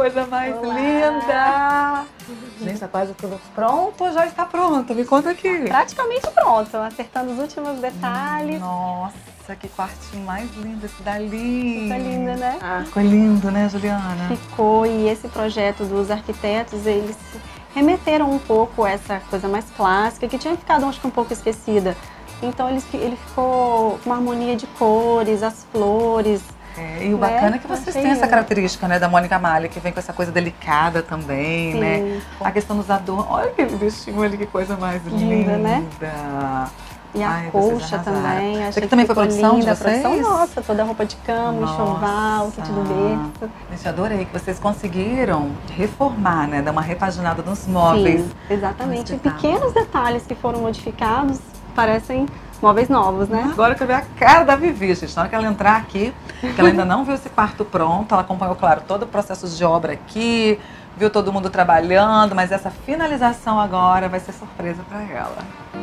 coisa mais Olá. linda! Gente, tá quase tudo pronto ou já está pronto? Me conta aqui. Praticamente pronto, acertando os últimos detalhes. Nossa, que quartinho mais lindo esse dali. Tá linda, né? Ficou lindo, né, Juliana? Ficou, e esse projeto dos arquitetos, eles remeteram um pouco a essa coisa mais clássica, que tinha ficado, acho que, um pouco esquecida. Então ele ficou com uma harmonia de cores, as flores. E o bacana é que vocês têm essa característica, né, da Mônica Malha, que vem com essa coisa delicada também, Sim. né? A questão dos adornos. Olha aquele bichinho ali, que coisa mais linda, né? E a Ai, colcha também, Isso achei aqui também foi produção linda, de vocês? produção nossa, toda a roupa de cama, enxoval, kit do berço. Gente, adorei que vocês conseguiram reformar, né? Dar uma repaginada nos móveis. Sim, exatamente. E pequenos detalhes que foram modificados parecem móveis novos, né? Agora eu quero ver a cara da Vivi, gente. Na hora que ela entrar aqui, que ela ainda não viu esse quarto pronto, ela acompanhou, claro, todo o processo de obra aqui, viu todo mundo trabalhando, mas essa finalização agora vai ser surpresa para ela.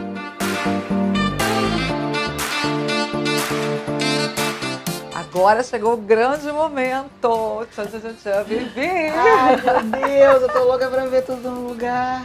Agora chegou o grande momento. Tchau, tchau, tchau, tchau, Vivi! Ai, meu Deus, eu tô louca pra ver tudo no lugar.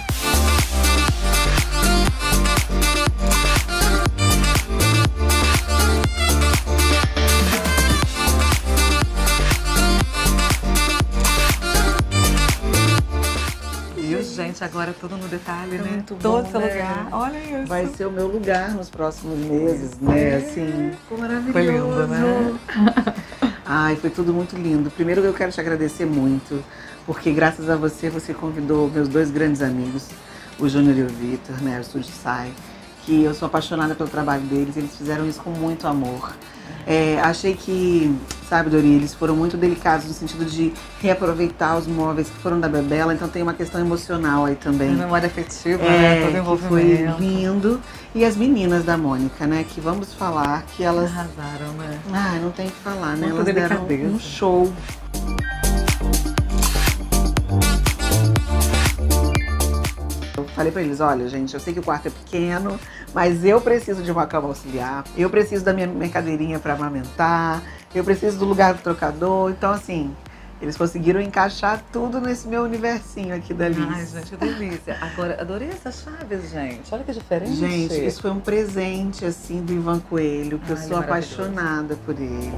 Viu, gente? Agora tudo no detalhe, né? Muito todo bom, seu né? lugar. Olha isso. Vai ser o meu lugar nos próximos meses, né? Assim, ficou maravilhoso. Foi lindo, né? Ai, foi tudo muito lindo. Primeiro eu quero te agradecer muito, porque graças a você, você convidou meus dois grandes amigos, o Júnior e o Vitor, né? O Estúdio Sai, que eu sou apaixonada pelo trabalho deles, eles fizeram isso com muito amor. Achei que, sabe, Dori, eles foram muito delicados no sentido de reaproveitar os móveis que foram da Bebela, então tem uma questão emocional aí também. Memória afetiva, né? Todo envolvimento. Foi lindo. E as meninas da Mônica, né, que vamos falar que elas... arrasaram, né? Ai, não tem o que falar, né? Muita Elas deram delicadeza. um show. Eu falei pra eles, olha, gente, eu sei que o quarto é pequeno, mas eu preciso de uma cama auxiliar, eu preciso da minha mercadeirinha pra amamentar, eu preciso do lugar do trocador. Então, assim, eles conseguiram encaixar tudo nesse meu universinho aqui da Liz. Ai, gente, que delícia. Agora, adorei essas chaves, gente. Olha que diferente. Gente, isso foi um presente, assim, do Ivan Coelho, que eu sou apaixonada por ele.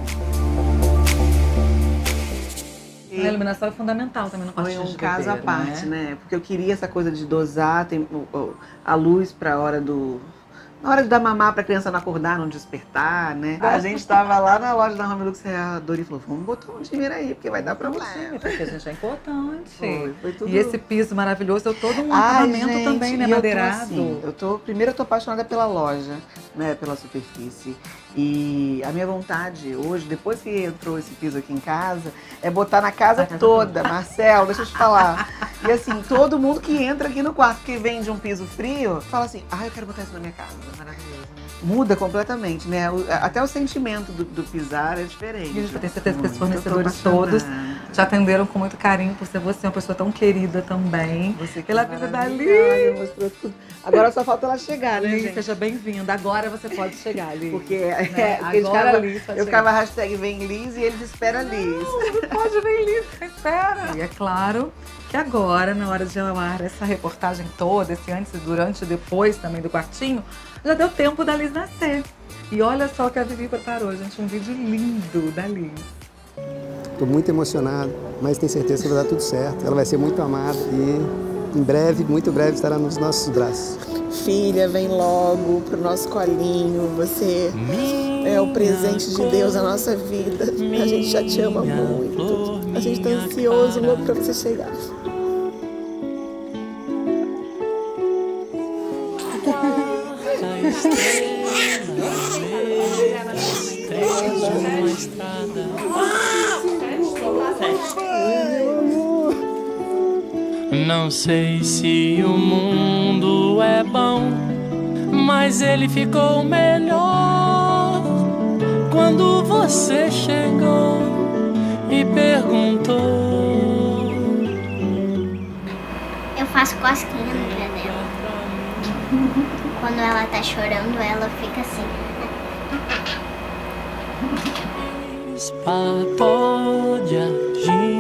A iluminação é fundamental também no quarto de Foi um bebê, caso à parte, né? Porque eu queria essa coisa de dosar a luz pra hora na hora de dar mamar pra criança não acordar, não despertar, né? A gente tava lá na loja da Home Lux, a Dori falou, vamos botar um dinheiro aí, porque vai dar problema. Porque a gente é importante. Foi tudo... E esse piso maravilhoso, deu todo um acabamento gente, também, né? Madeirado. Primeiro eu tô apaixonada pela loja, né? Pela superfície. E a minha vontade hoje, depois que entrou esse piso aqui em casa, é botar na casa toda. Marcelo, deixa eu te falar. E assim, todo mundo que entra aqui no quarto, que vem de um piso frio, fala assim, eu quero botar isso na minha casa. Maravilhoso, né? Muda completamente, né? Até o sentimento do pisar é diferente. E eu tenho certeza que esses fornecedores todos te atenderam com muito carinho, por ser você uma pessoa tão querida também. Você pela vida da Liz. Mostrou tudo. Agora só falta ela chegar, né, Liz, gente? seja bem-vinda. Agora você pode chegar, Liz. Porque agora Liz eu ficava hashtag vem Liz e eles esperam Liz. Não pode vir Liz, espera. E é claro que agora, na hora de ao ar essa reportagem toda, esse antes, durante e depois também do quartinho, já deu tempo da Liz nascer. E olha só o que a Vivi preparou, gente, um vídeo lindo da Liz. Estou muito emocionado, mas tenho certeza que vai dar tudo certo. Ela vai ser muito amada e em breve, muito breve, estará nos nossos braços. Filha, vem logo pro nosso colinho. Você é o presente de Deus na nossa vida. A gente já te ama muito. A gente tá ansioso, louco pra você chegar. Não sei se o mundo é bom, mas ele ficou melhor quando você chegou e perguntou. Eu faço cosquinha no pé dela. Quando ela tá chorando, ela fica assim. Pode agir.